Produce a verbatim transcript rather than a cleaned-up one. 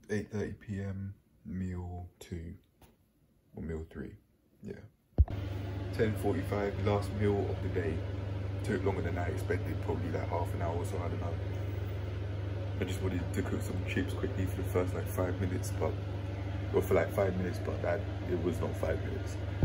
eight thirty p m, meal two, or meal three, yeah. ten forty-five, last meal of the day. Took longer than I expected, probably like half an hour or so, I don't know. I just wanted to cook some chips quickly for the first like five minutes, but, or for like five minutes, but that, it was not five minutes.